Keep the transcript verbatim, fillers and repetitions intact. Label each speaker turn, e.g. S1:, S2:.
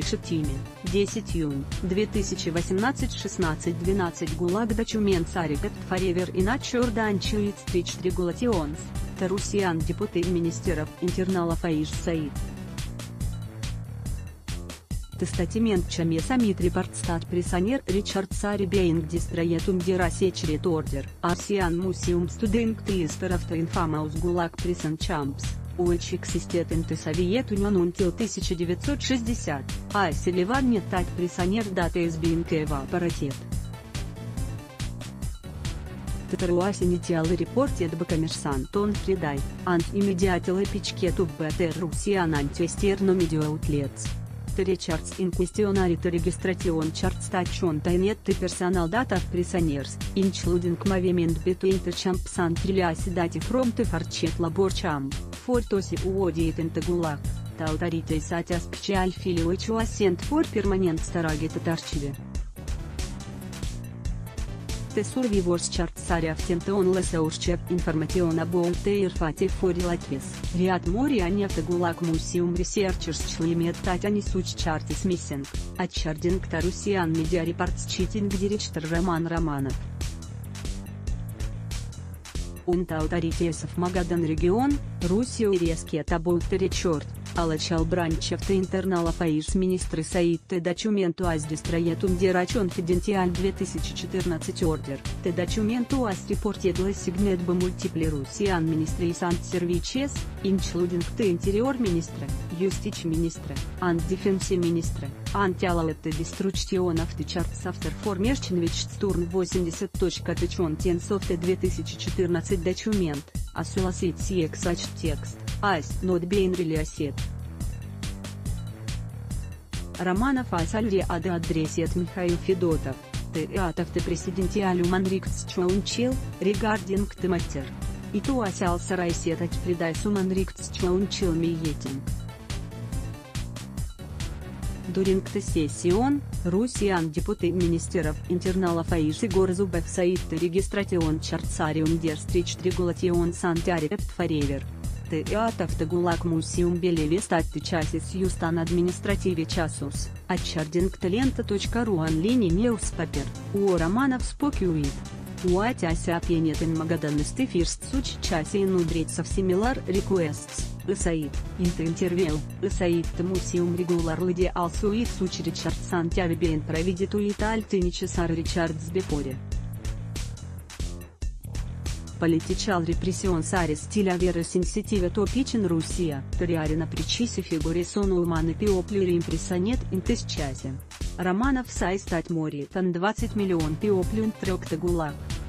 S1: Шетиме, десять июня две тысячи восемнадцать шестнадцать двенадцать ГУЛАГ документ Сарикет Форевер и Начордан Чуит Стрич Регулационс, Тарусиан Депутат Министеров Интернала Фаиш Саид. Тестатимент Чаме Самит Репортстат Присонер Ричард Сари Бейнг Дистроетум Дирасечрет Ордер, Арсиан Мусиум Студенг Тилистеров Инфамаус ГУЛАГ Присон Чампс. Уэльчик Систетенты Совет Унион Унтил тысяча девятьсот шестьдесят, а Селиван Метать Присонер Дата Избинкева Аппаратет. Татаруасинитиал репортед Бакамерсан Тон Фридай, Ант Имедиатил Эпичкету Бетер Русиан Антистерно Медиаутлетс. Ричардс Инквестионарита Регистратион Чартстачон Тайнетты Персонал Дата Присонерс, Инчлудинг Мовимент Битуинта Чампсан Триляси Дати Фромты Форчет Лабор Чамп, Фортоси Уодиет Интагулак, Таутарите Сатя Спечаль Филио Чуасент Фор Перманент Стараги Татарчеве. Тесурви Ворс Чартсаря в Тентеон Лесаушчеп Информатиона Болте Ирфати Фори Латвис, Риад Мори Анета Гулак Мусиум Ресерчерс Члимет Татяни Суч Чартис Миссинг, Отчардинг Тарусиан Медиа Репортс Читинг Директор Роман Романов. Унта Ауторитесов Магадан Регион, Русио Резкия Табулта Речорт, Алачал Бранчев Интернала Фаиш Министры Саид Те Дочументу Аз Дистроетум Дирачон Фидентиаль две тысячи четырнадцать Ордер, Те Дочументу Аз Репортедла Сигнет Б Мультипле Русиан Министры Сант Сервичес, Инчлудинг Те Интериор Министра, Юстич Министра, Ант Дефенси Министра, Антиалалетте Дестручтионов Те Чартсавтер Формешченвич Стурн восемьдесят. Тычон Тенсофте две тысячи четырнадцать Дочумент, Асуласит Сиексач Текст. Ась Нотбейн Релиасет. Романов Асальри Ада Адресет Михаил Федотов, Театов Те Президентиалю Манрикс Чуаунчил, Регардинг Тематер. И Туасял Сарайсет Ачпридай Суманрикс Чуаунчил Миетинг. Дуринг Те Сессион, Русиан Депутат Министеров Интернала Фаиш Игор Зубев Саид Те Регистратион Чартсариум Дерстрич Регулатион Сантярепт Форевер. Театов Те Гулак Мусиум Белеве Статты Часис Юстан Административе Часус, Отчардинг Талента.ру Анлини Неус Папер, Уо Романов Спокюит. Уатяся Пенетен Магаданисты Фирст Суч Часи Нудрецов Симилар Рекуэстс, Исаид, Интервью, Исаид Мусиум Регулар Лиди Алсуит Суч Ричард Сантявебен Провидитуит Альтыничесар Ричардс Бепоре. Политичал репрессион сари стиля веры сенситиве топичен Русия, Ториарина причиси фигуре сону уманы пиоплюри импрессонет интесчасе. Романов сай стать мори тан двадцать миллион пиоплюн трёк те гулак.